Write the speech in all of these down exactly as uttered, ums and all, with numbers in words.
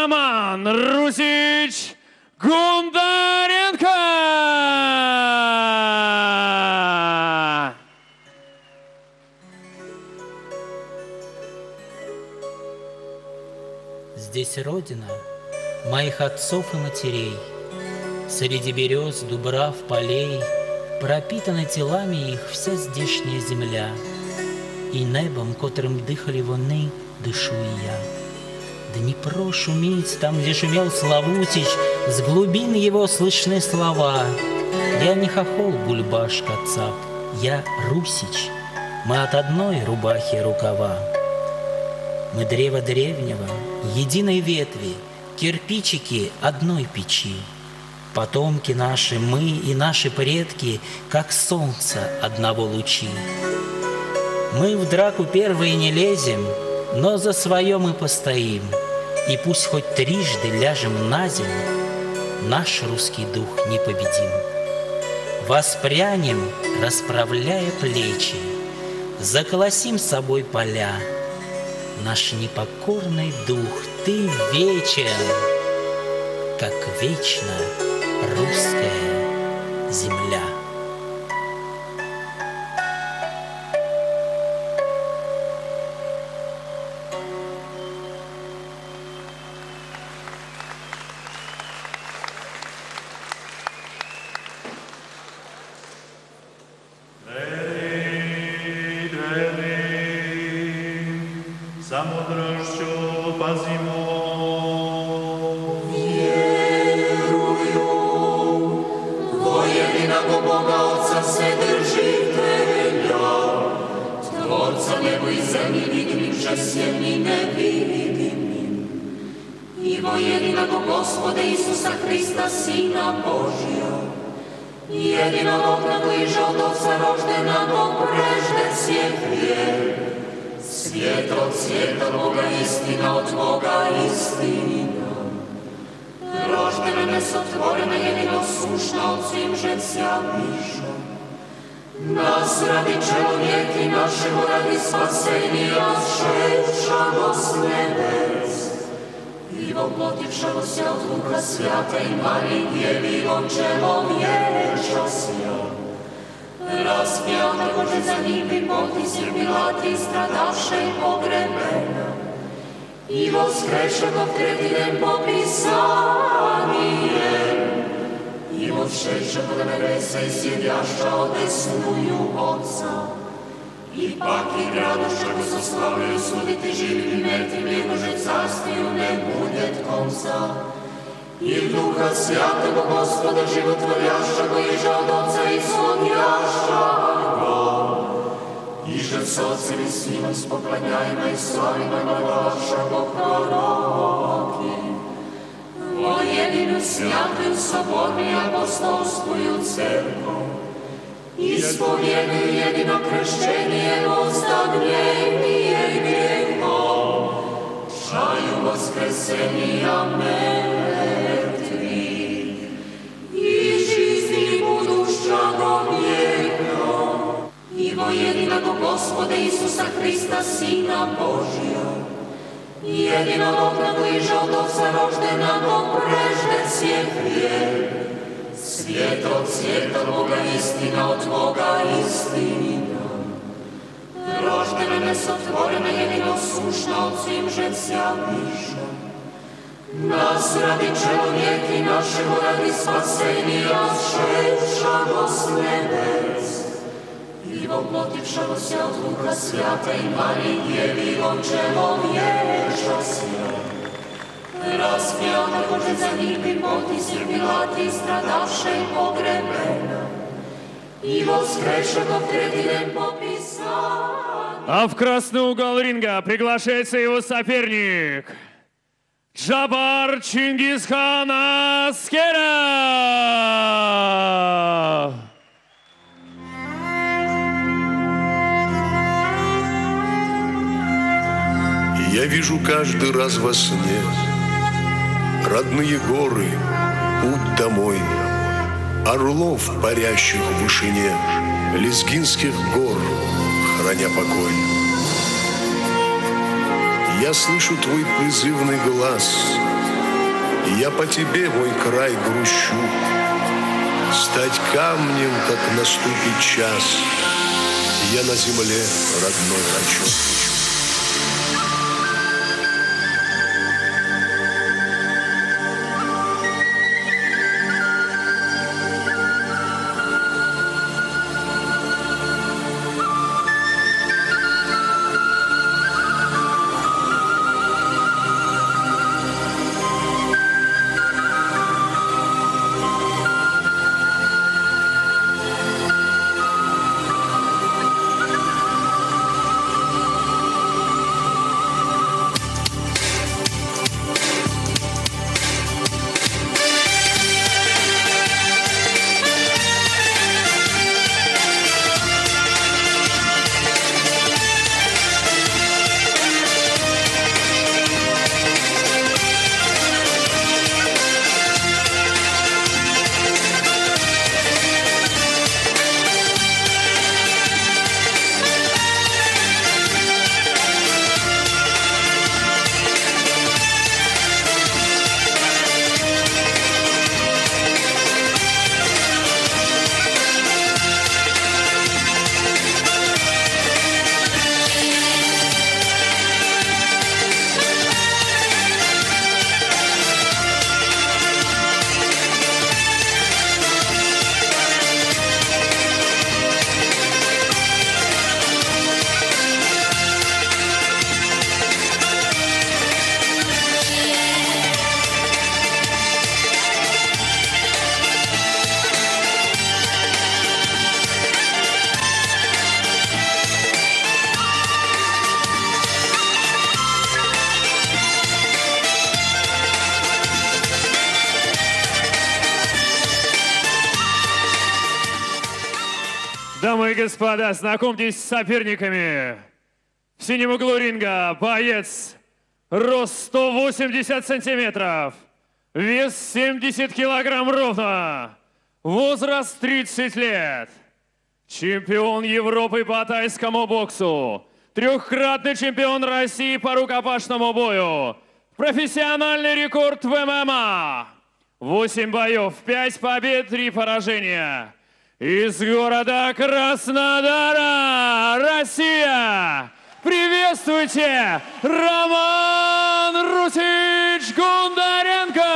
Роман Русич Гундаренко. Здесь родина моих отцов и матерей. Среди берез, дубрав, полей пропитана телами их вся здешняя земля. И небом, котрым дыхали вони, дышу и я. Днепро шумит там, где шумел Славутич, с глубин его слышны слова. Я не хохол, бульбаш, кацап, я Русич, мы от одной рубахи рукава. Мы древо древнего, единой ветви, кирпичики одной печи. Потомки наши, мы и наши предки, как солнце одного лучи. Мы в драку первые не лезем, но за свое мы постоим. И пусть хоть трижды ляжем на землю, наш русский дух непобедим. Воспрянем, расправляя плечи, заколосим с собой поля. Наш непокорный дух, ты вечен, как вечна русская земля. Nas radi čovjek i našemu radi spasenja ševšamo s nebes. I voplotivšamo se od Duha Svjata i Marije Djevi ončevom ješasja. Raspjata Bože za njim i Pontis i Pilat i stradavše i pogrebena. I voskreše do treti den po Pisanijem. I odšeće do nebesa i sjedjašća odesnuju Otca. Ipak i gradošća koji se slavljaju suditi živim i mrtvim jednože carstiju ne bude konca. I Duha Svjatog Gospoda životvorjašća koji že od Otca i svodjašća go. I že s Otcem i Sinom spoklanjajima i slavima naglaša go proroki. O jedinu svjatu, sobornu i apostolsku crkvu, ispovjeduju jedino kršćenje, ozdravljenje grijehom, čaju voskresenja mrtvih i žizni budućega vijeka. I vo jedinog Gospoda Isusa Hrista, Sina Božja, jedinorodna koji že od Otca roždena do prežde svijet vijek. Svijet od svijeta Boga istina, od Boga istina. Roždena nesotvorena, jedino sušna, od svim že sjadniša. Nas radi čovjek i našemu radi spasenja ševšamo s nebes. I voplotivšamo se od Duha Svjata i Marije Djevi ončevom ješasja. Raspjata Bože za njim i Pontis i Pilat i stradavše i pogrebena. I воскресе до третий день по Писанию. А в красный угол ринга приглашается его соперник Джабар Чингисхан Аскеров. Я вижу каждый раз во сне родные горы, путь домой, орлов, парящих в вышине, лезгинских гор, храня покой. Я слышу твой призывный глаз, Я по тебе, мой край, грущу. Стать камнем, как наступит час, я на земле родной хочу. Дамы и господа, знакомьтесь с соперниками. В синем углу ринга боец, рост сто восемьдесят сантиметров, вес семьдесят килограмм ровно, возраст тридцать лет. Чемпион Европы по тайскому боксу, трехкратный чемпион России по рукопашному бою, профессиональный рекорд в ММА. восемь боев, пять побед, три поражения. Из города Краснодара, Россия! Приветствуйте, Роман Русич Гундаренко!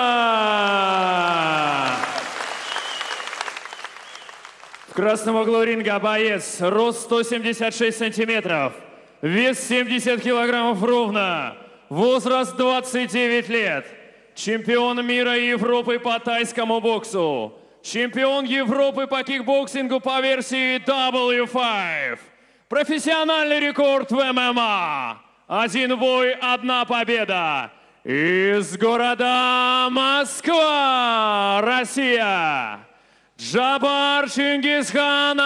В красном углу ринга боец, рост сто семьдесят шесть сантиметров, вес семьдесят килограммов ровно, возраст двадцать девять лет, чемпион мира и Европы по тайскому боксу, чемпион Европы по кикбоксингу по версии дабл ю пять. Профессиональный рекорд в ММА. Один бой, одна победа. Из города Москва, Россия. Джабар Чингисхан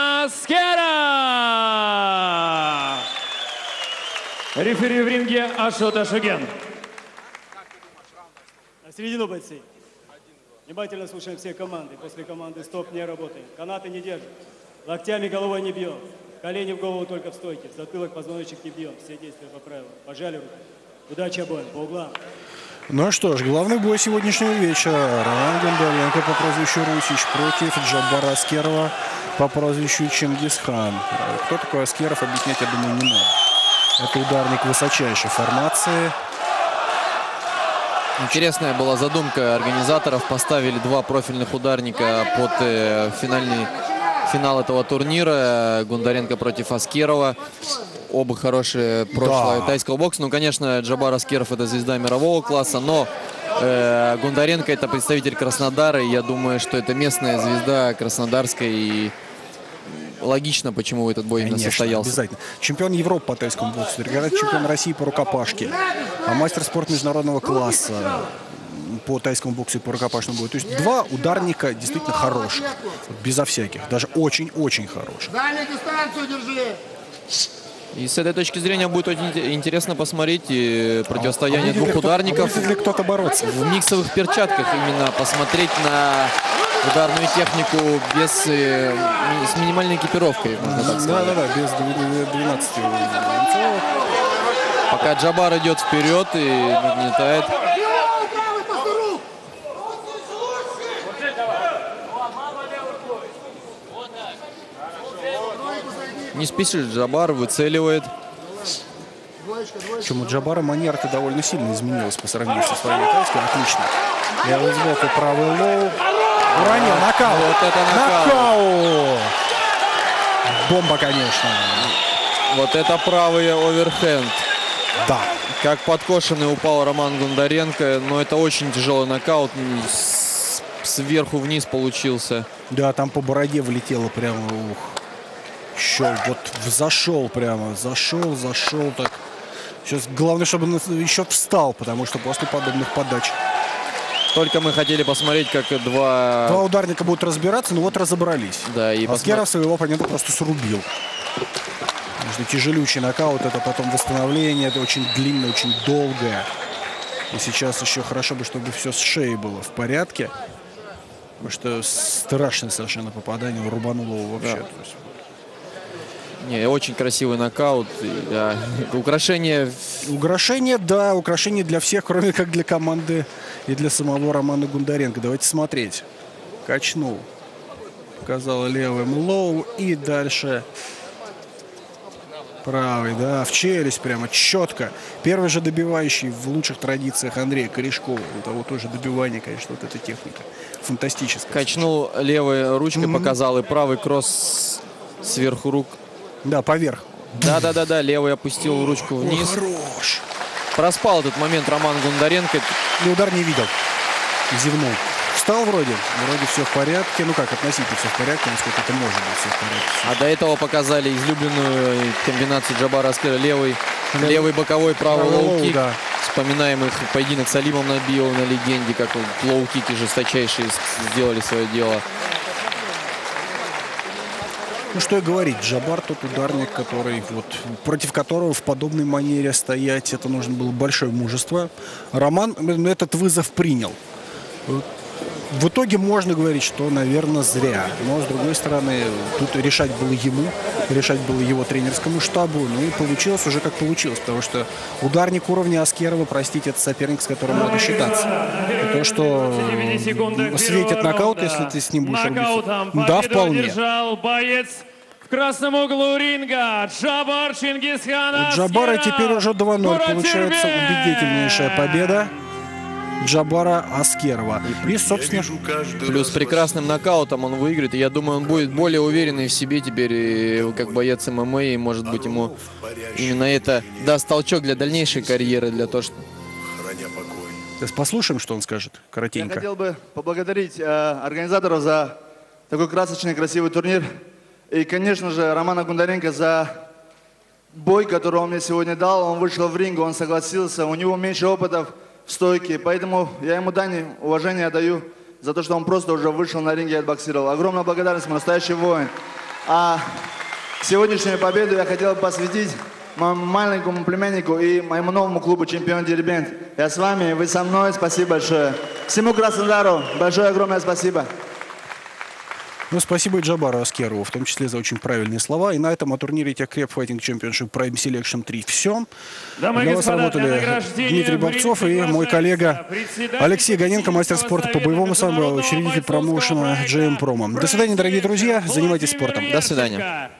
Аскеров. Рефери в ринге Ашот Ашуген. На середину бойцы. Внимательно слушаем все команды. После команды стоп не работаем. Канаты не держим. Локтями головой не бьем. Колени в голову только в стойке. В затылок, позвоночник не бьем. Все действия по правилам. Пожали руки. Удачи обоим. По углам. Ну что ж, главный бой сегодняшнего вечера. Роман Гундаренко по прозвищу Русич против Джабара Аскерова по прозвищу Чингисхан. Кто такой Аскеров, объяснять, я думаю, не надо. Это ударник высочайшей формации. Интересная была задумка организаторов. Поставили два профильных ударника под э, финальный финал этого турнира. Гундаренко против Аскерова. Оба хорошие прошлое да. тайского бокса. Ну, конечно, Джабар Аскеров — это звезда мирового класса, но э, Гундаренко — это представитель Краснодара. И я думаю, что это местная звезда краснодарская. И логично, почему этот бой именно состоялся. Обязательно. Чемпион Европы по тайскому боксу, чемпион России по рукопашке, а мастер спорта международного класса по тайскому боксу и по рукопашному бою. То есть два ударника действительно хороших, безо всяких, даже очень-очень хороших. Дальнюю дистанцию держи! И с этой точки зрения будет очень интересно посмотреть и противостояние а, а двух ударников. Будет ли кто-то бороться? В миксовых перчатках именно посмотреть на ударную технику без, с минимальной экипировкой, можно так сказать. Да-да-да, без двенадцати. Пока Джабар идет вперед и нагнетает. Не спешит Джабар, выцеливает. Причем у Джабара манера-то довольно сильно изменилась по сравнению со своей тайской. Отлично. Левый сбоку, правый лоу. Уронил, нокаут. Вот это нокаут. Нокаут. Бомба, конечно. Вот это правый оверхенд. Да. Как подкошенный упал Роман Гундаренко. Но это очень тяжелый нокаут. Сверху вниз получился. Да, там по бороде влетело прямо. Ух. Щел, вот зашел прямо. Зашел, зашел так. Сейчас главное, чтобы он еще встал, потому что после подобных подач. Только мы хотели посмотреть, как два... Два ударника будут разбираться, но вот разобрались. Да, и Аскеров посмотр... своего оппонента просто срубил. Потому что тяжелючий нокаут, это потом восстановление, это очень длинное, очень долгое. И сейчас еще хорошо бы, чтобы все с шеей было в порядке. Потому что страшное совершенно попадание, рубануло его вообще. Да. Не, очень красивый нокаут. Да. Украшение... Украшение, да, украшение для всех, кроме как для команды и для самого Романа Гундаренко. Давайте смотреть. Качнул. Показал левым лоу и дальше правый, да, в челюсть прямо четко. Первый же добивающий в лучших традициях Андрея Корешкова. У того тоже добивание, конечно, вот эта техника. Фантастическая. Качнул левой ручкой, mm-hmm. показал, и правый кросс сверху рук. Да, поверх. Да-да-да-да, левый опустил ручку вниз. О, хорош. Проспал этот момент Роман Гундаренко. И удар не видел. Зевнул. Встал вроде. Вроде все в порядке. Ну как, относительно все в порядке, насколько это может быть все в порядке. А до этого показали излюбленную комбинацию Джабара Аскерова. Левый, да. левый боковой, правый лоу-кик. Да. Вспоминаем их поединок с Алимом Набиевым на легенде, как лоу-кики жесточайшие сделали свое дело. Ну что и говорить, Джабар тот ударник, который, вот, против которого в подобной манере стоять, это нужно было большое мужество. Роман этот вызов принял. В итоге можно говорить, что, наверное, зря. Но, с другой стороны, тут решать было ему, решать было его тренерскому штабу. Ну и получилось уже как получилось, потому что ударник уровня Аскерова, простите, это соперник, с которым надо считаться. И то, что светит нокаут, если ты с ним будешь рубиться. Да, вполне. В красном углу ринга Джабар Чингисхан Аскеров. У Джабара теперь уже два ноль. Получается убедительнейшая победа Джабара Аскерова. И, собственно, плюс прекрасным нокаутом он выиграет. И я думаю, он будет более уверенный в себе теперь, как боец ММА. И, может быть, ему именно это даст толчок для дальнейшей карьеры, для того, что... Сейчас послушаем, что он скажет, коротенько. Я хотел бы поблагодарить э, организаторов за такой красочный, красивый турнир. И, конечно же, Романа Гундаренко за бой, который он мне сегодня дал. Он вышел в ринг, он согласился. У него меньше опытов в стойке. Поэтому я ему дань уважения отдаю за то, что он просто уже вышел на ринг и отбоксировал. Огромная благодарность, ему настоящий воин. А сегодняшнюю победу я хотел бы посвятить моему маленькому племяннику и моему новому клубу «Чемпион Дербент». Я с вами, вы со мной. Спасибо большое. Всему Краснодару большое огромное спасибо. Ну, спасибо и Джабару Аскерову, в том числе за очень правильные слова. И на этом о турнире Техкреп Fighting Championship Prime Selection три все. Дамы Для и вас господа, работали Дмитрий Бобцов и мой коллега Алексей Гоненко, мастер спорта по боевому самбо, учредитель промоушена джей эм Promo. До свидания, дорогие друзья. Занимайтесь спортом. До свидания.